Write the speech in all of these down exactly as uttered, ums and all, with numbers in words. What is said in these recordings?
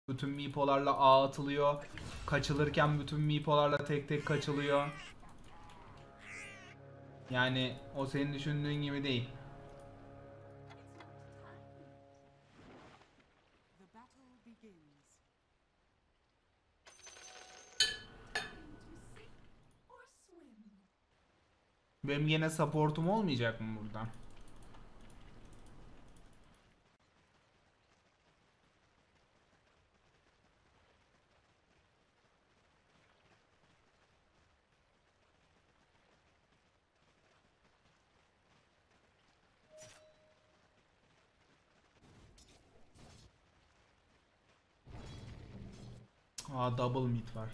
Bütün mipolarla ağ atılıyor. Kaçılırken bütün mipolarla tek tek kaçılıyor. Yani o senin düşündüğün gibi değil. Benim gene supportum olmayacak mı buradan? Aa, double mid var.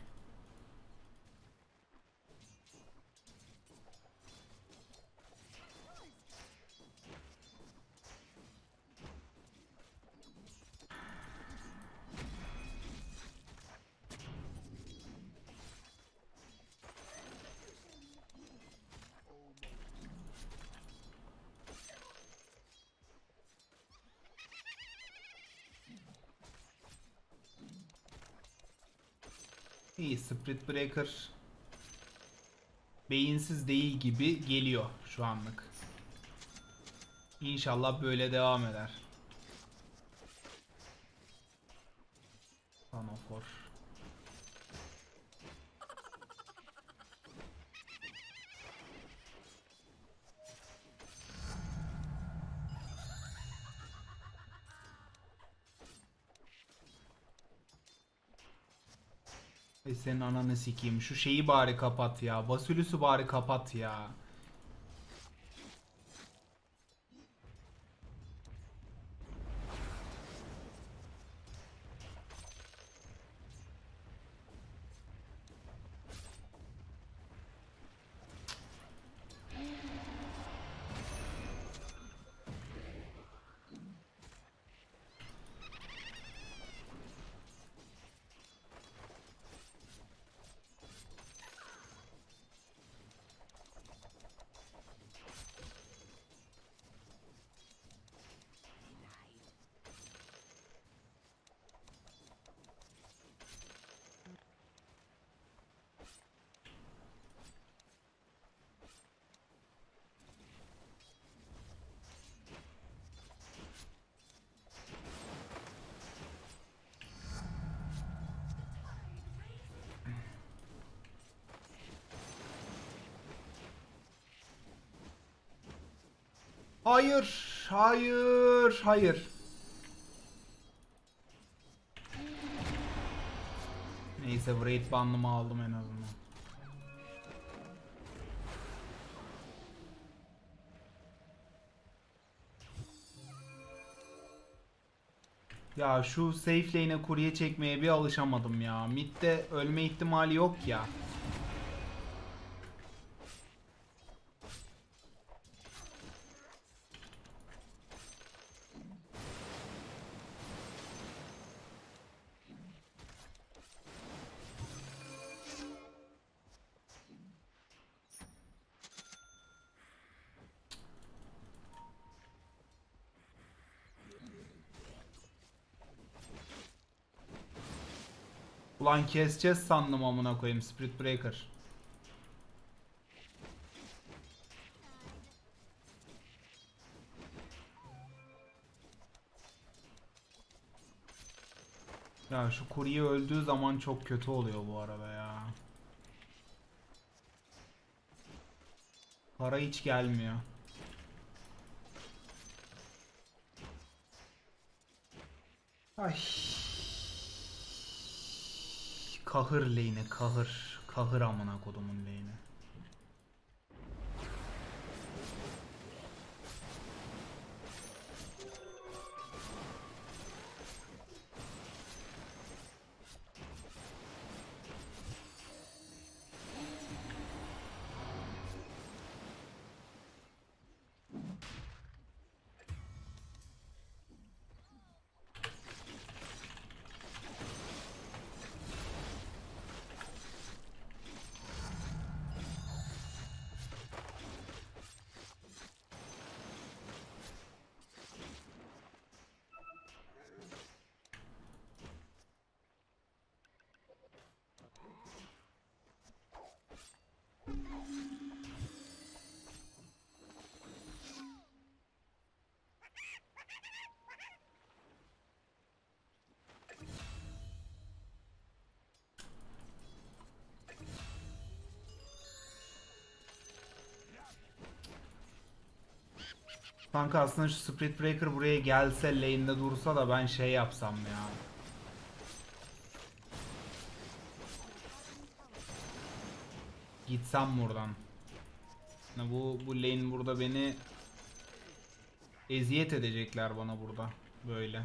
İyi, Split Breaker beyinsiz değil gibi geliyor şu anlık. İnşallah böyle devam eder. Panofor. E senin ananı sikeyim. Şu şeyi bari kapat ya. Basülüsü bari kapat ya. Hayır. Hayır. Hayır. Neyse, Wraith banlımı aldım en azından. Ya şu safe lane'e kurye çekmeye bir alışamadım ya. Mid'de ölme ihtimali yok ya. Ulan keseceğiz sandım amına koyayım, Spirit Breaker. Ya şu kurye öldüğü zaman çok kötü oluyor bu arada ya. Para hiç gelmiyor. Ay. Kahır lane'e kahır. Kahır amına kodumun lane'e. Kanka aslında şu Spirit Breaker buraya gelse, lane'de dursa da ben şey yapsam ya. Gitsem buradan. Bu bu lane burada beni eziyet edecekler bana burada böyle.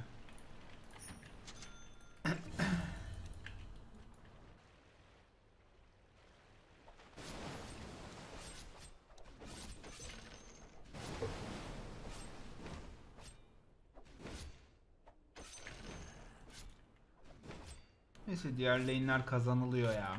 Neyse diğer lane'ler kazanılıyor ya.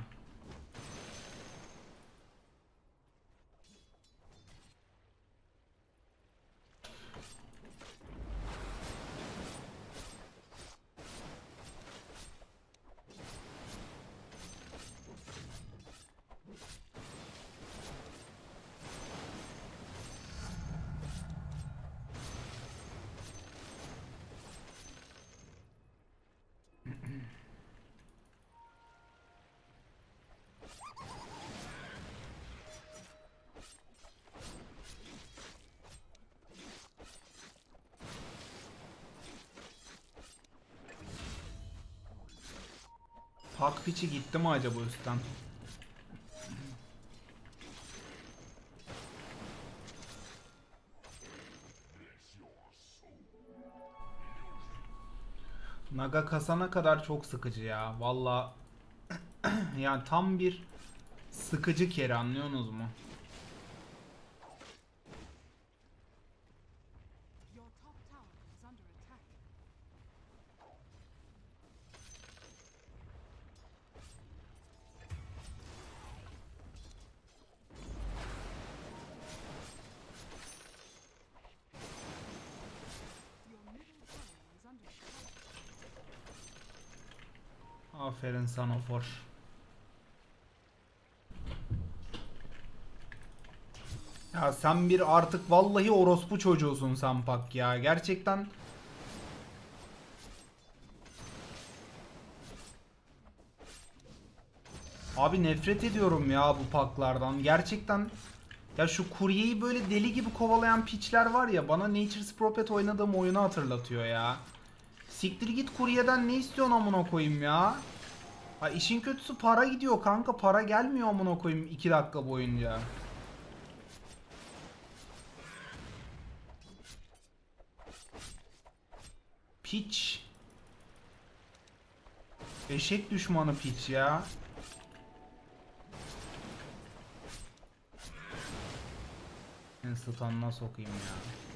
Hak piçi gitti mi acaba üstten? Naga kasana kadar çok sıkıcı ya. Valla yani tam bir sıkıcı kere, anlıyorsunuz mu? Aferin sana For. Ya sen bir artık vallahi orospu çocuğusun sen Pak ya. Gerçekten. Abi nefret ediyorum ya bu Pak'lardan. Gerçekten. Ya şu kuryeyi böyle deli gibi kovalayan piçler var ya, bana Nature's Prophet oynadığım oyunu hatırlatıyor ya. Siktir git kuryeden, ne istiyorsun amına koyayım ya? Ha işin kötüsü para gidiyor kanka, para gelmiyor amına koyayım iki dakika boyunca. Piç. Eşek düşmanı piç ya. Ben stun'ına sokayım ya.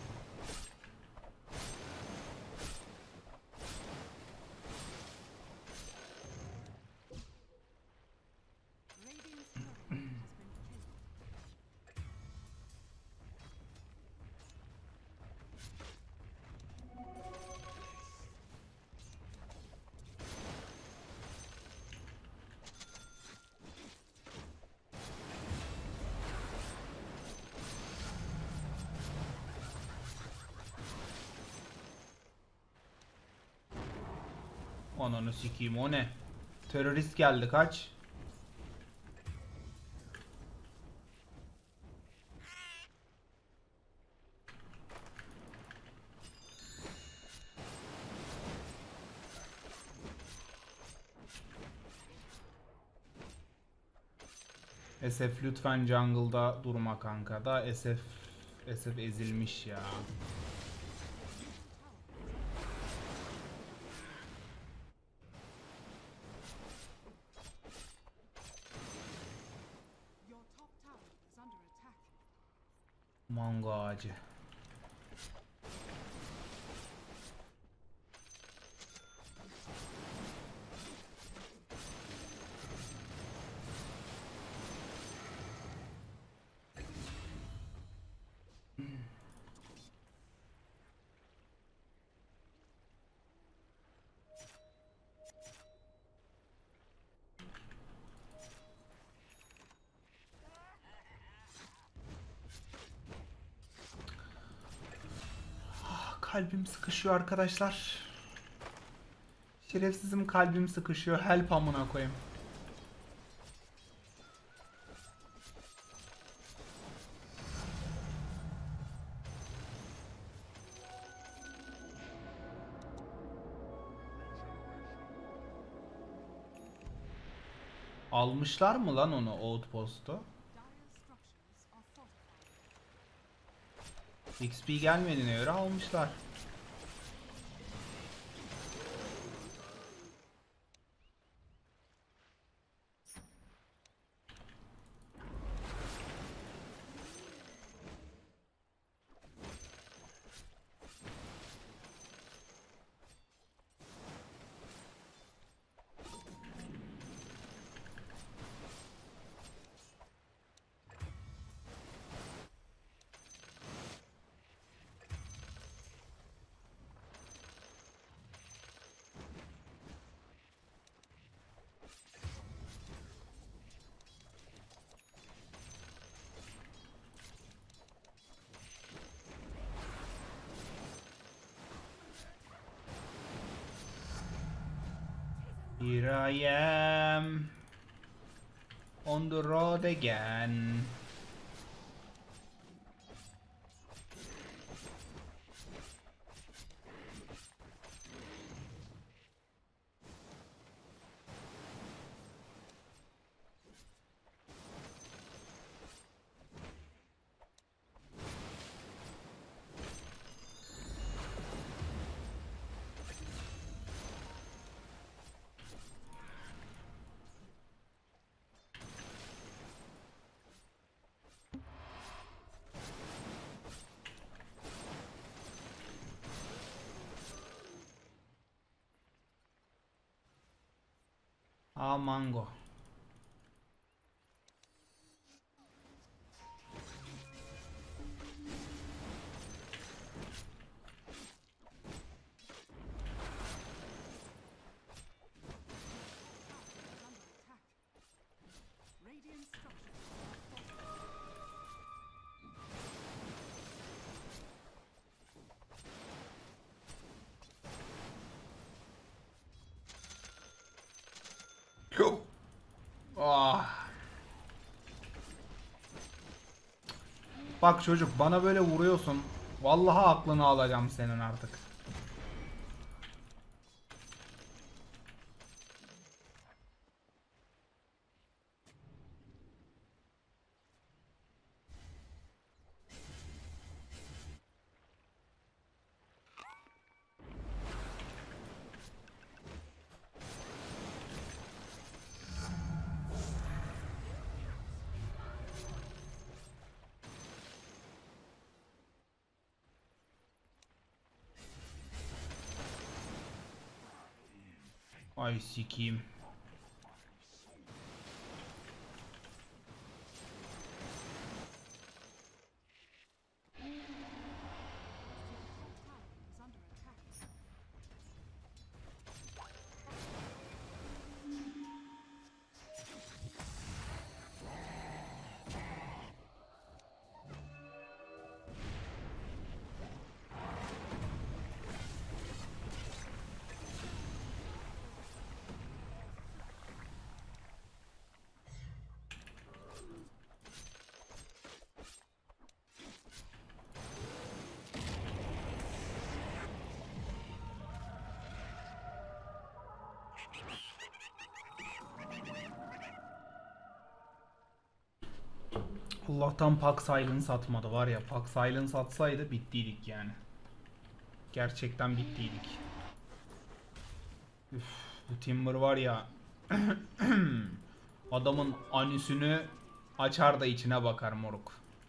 Ananı sikeyim, o ne? Terörist geldi, kaç. S F lütfen jungle'da durma kanka da, S F S F ezilmiş ya. Mango ağacı. Kalbim sıkışıyor arkadaşlar. Şerefsizim, kalbim sıkışıyor. Help amına koyayım. Almışlar mı lan onu, Outpost'u? X P gelmediğine göre almışlar. Here I am on the road again. Ah, mango. Go. Ah. Bak çocuk, bana böyle vuruyorsun. Vallahi aklını alacağım senin artık. Ay sikiyim. Allah'tan Pack Silence atmadı var ya. Pack Silence atsaydı bittiydik yani. Gerçekten bittiydik. Üf, bu Timber var ya. Adamın anüsünü açar da içine bakar moruk.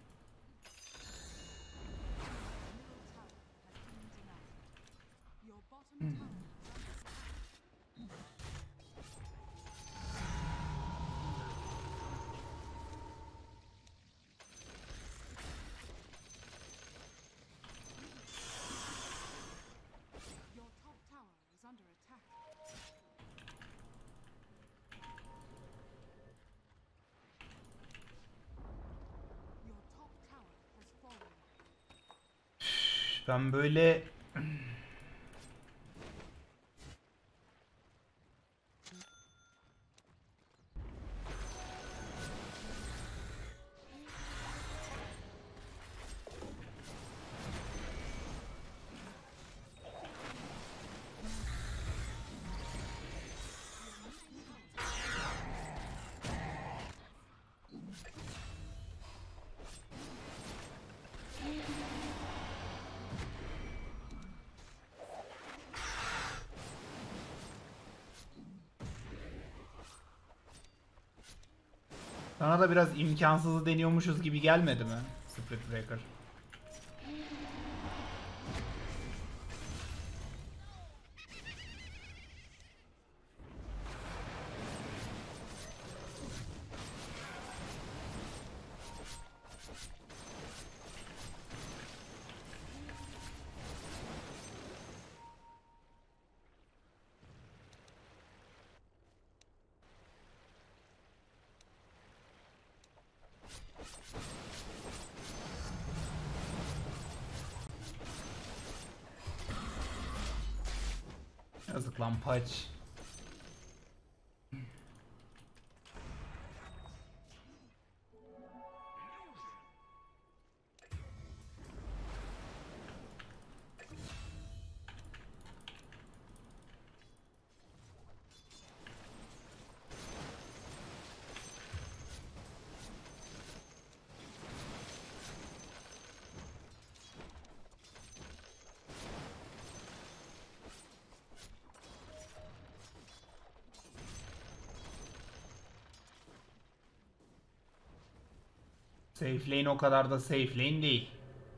Ben böyle Sana da biraz imkansızı deniyormuşuz gibi gelmedi mi? Spirit Breaker. Yazık lan paç. Safe lane o kadar da safe lane değil.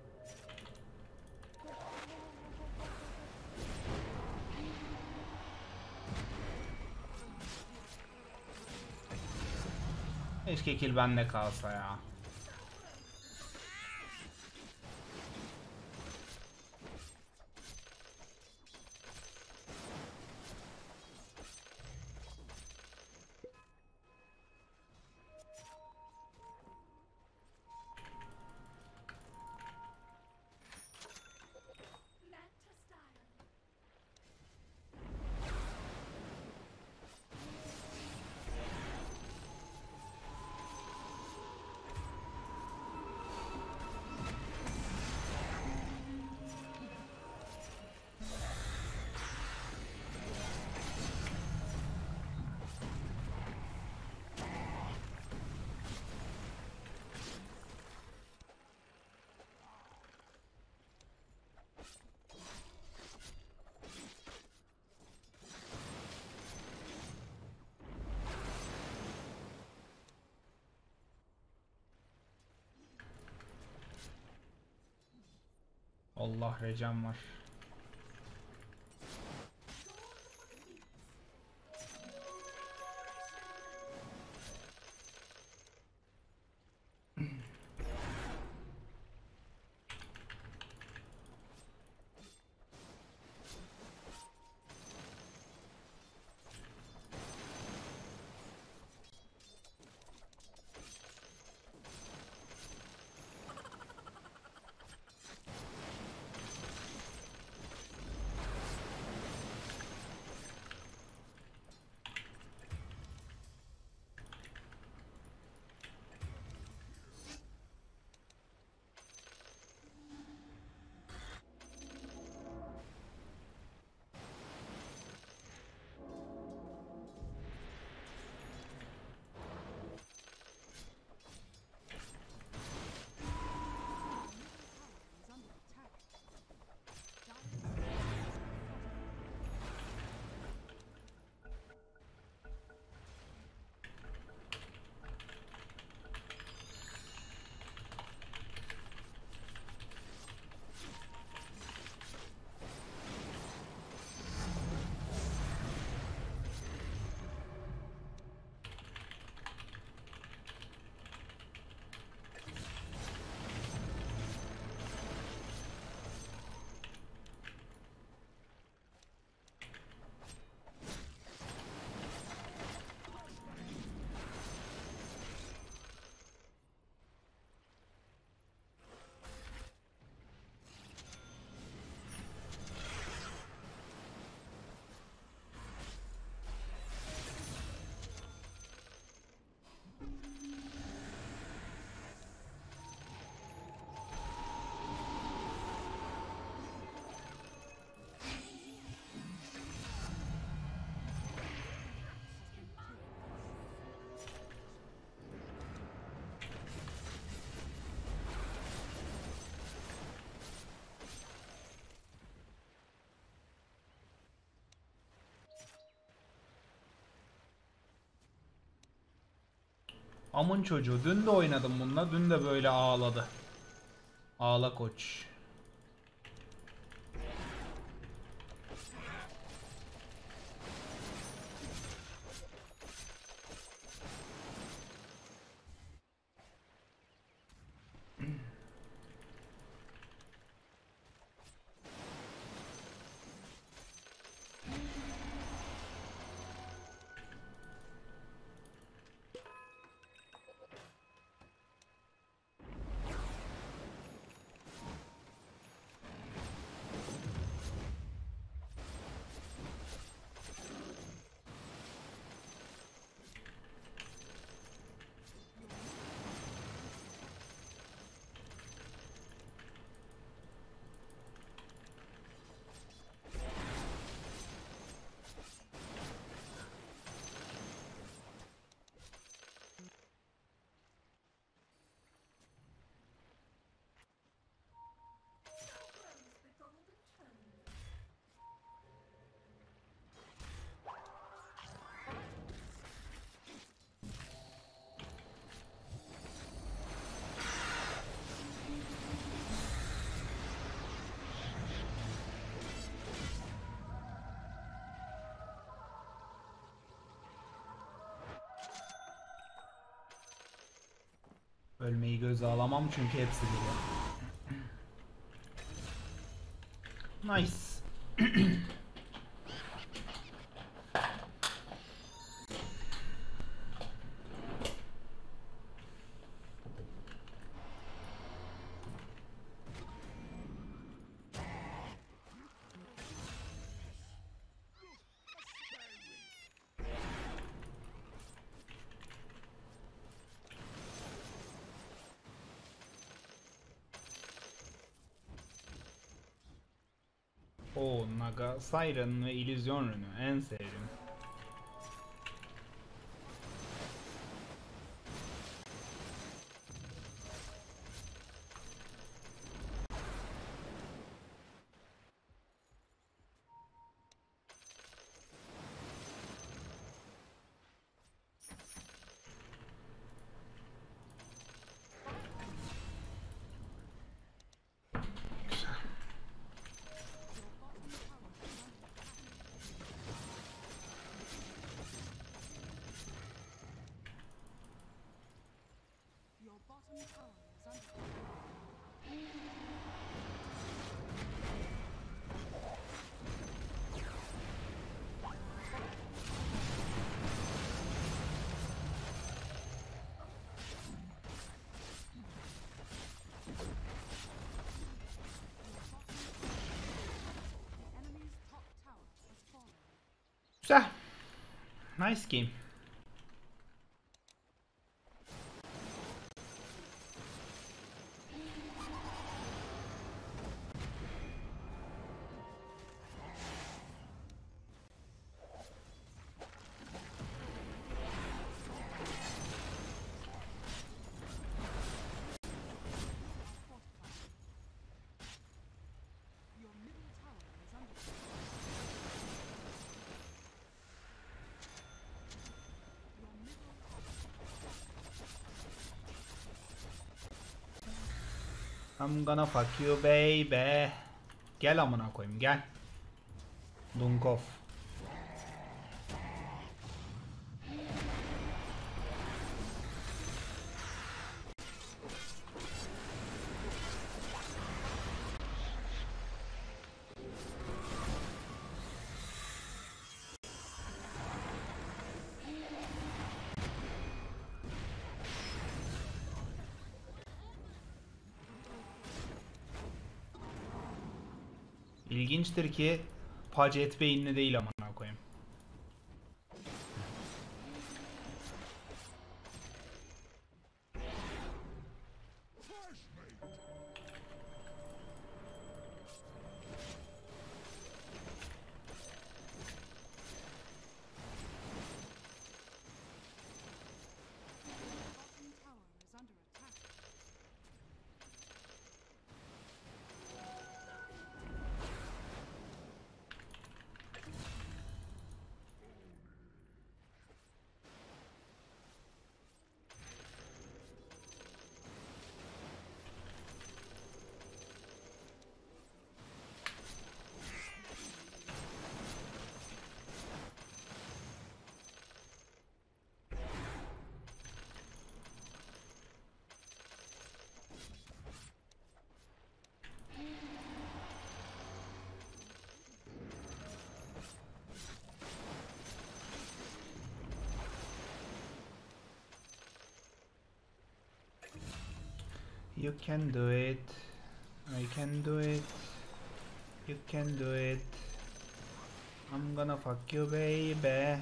Keşke kill bende kalsa ya. Allah recem var. Amın çocuğu. Dün de oynadım bununla. Dün de böyle ağladı. Ağla koç. Ölmeyi göze alamam çünkü hepsi geliyor. Nice. O Naga, Siren ve İllüzyon Rünü en sevdiğim. Güzel. Nice game. I'm gonna fuck you baby. Gel amına koyayım gel. Dunkov. İlginçtir ki Pacet beyinli değil amına koyayım. You can do it. I can do it. You can do it. I'm gonna fuck you, baby.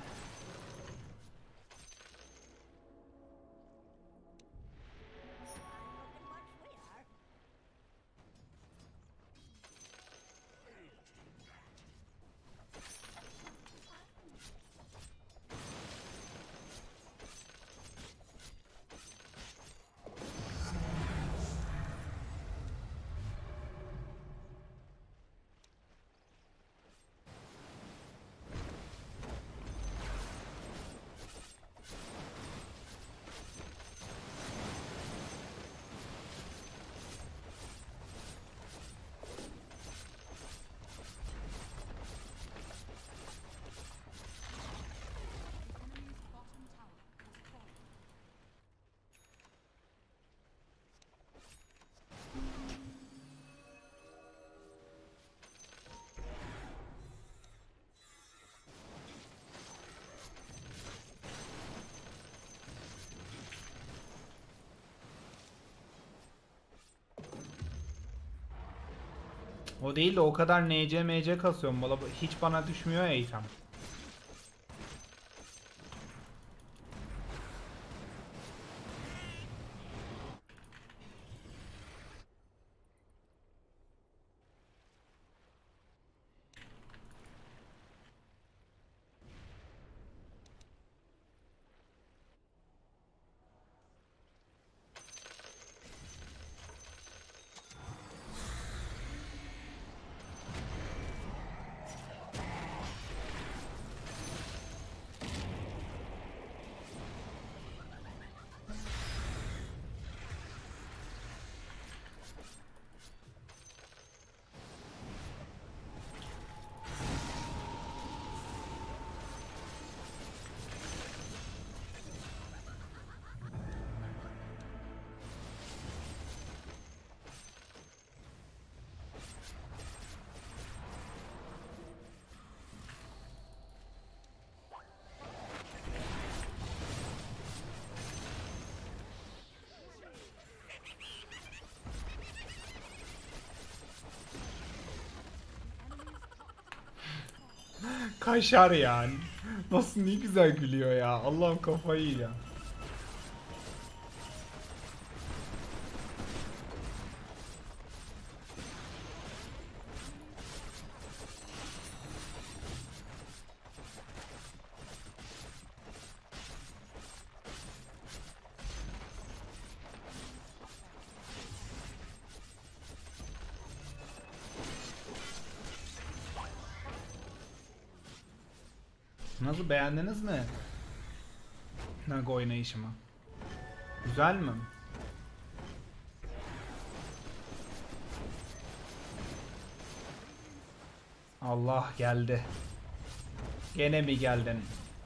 O değil de o kadar N C M C kasıyorum. Valla hiç bana düşmüyor ya item. Kaşar yani. Nasıl ne güzel gülüyor ya. Allah'ım kafayı ya. Nasıl, beğendiniz mi? Naga oynayışımı. Güzel mi? Allah geldi. Gene mi geldin?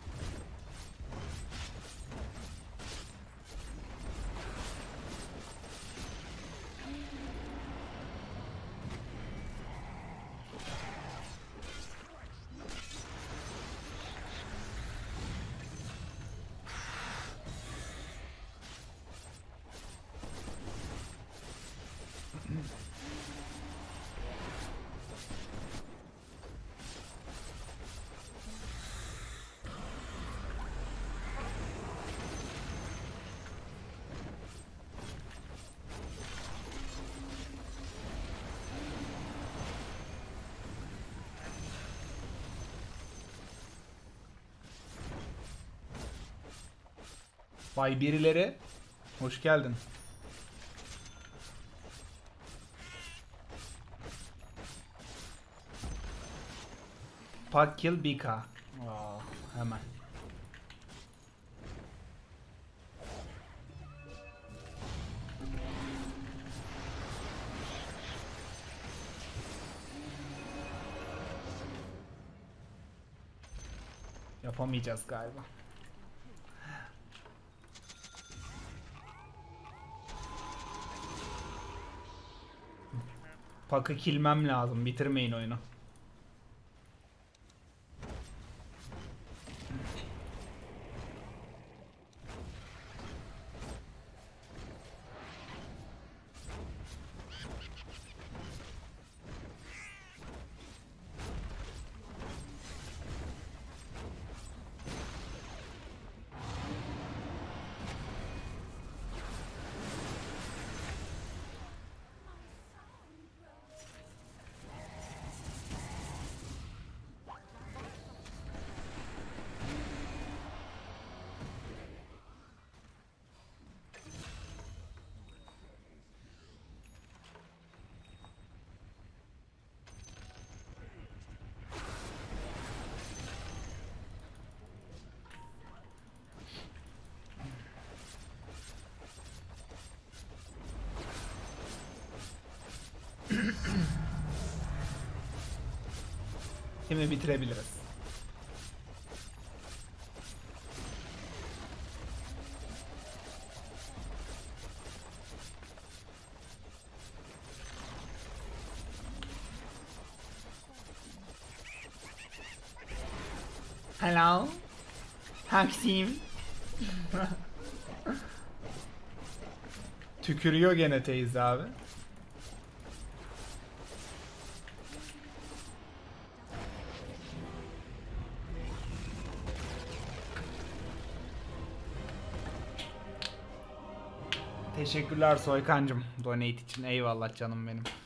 Bay birileri, hoş geldin. Pak kill Bika. Aa, hemen. Yapamayacağız galiba. Pak'ı kilmem lazım. Bitirmeyin oyunu. Ultimi bitirebiliriz. Hello. Taksim. Tükürüyor gene teyze abi. Teşekkürler Soykancım. Donate için eyvallah canım benim.